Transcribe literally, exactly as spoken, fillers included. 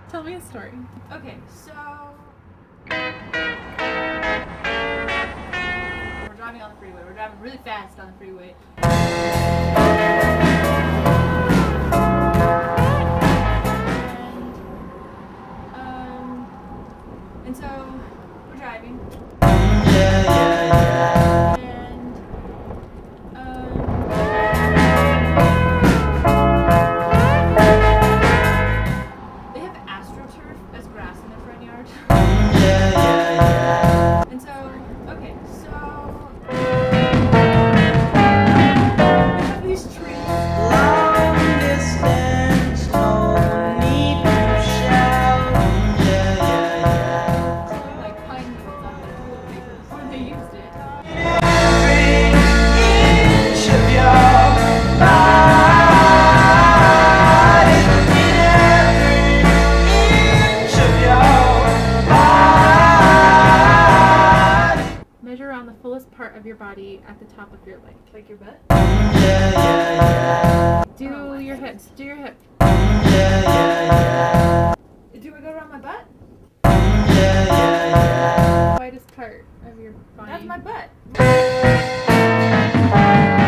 Tell me a story. Okay, so we're driving on the freeway. We're driving really fast on the freeway. And, um, and so we're driving. Yeah, yeah, yeah. And um, they have AstroTurf as grass in their front yard. Yeah, yeah, yeah. And so, okay, so we have these trees. Long distance, no need to shout. Yeah, yeah, yeah. Like pine needles on the toilet paper before they used it. Every inch of your body, in every inch of your body. Measure around the fullest part of your body at the top of your leg. Like your butt? Yeah, yeah, yeah. Do Oh, your hips. Do your hip. Yeah, yeah, yeah. Do I go around my butt? Yeah, yeah, yeah. Widest part of your body. That's my butt.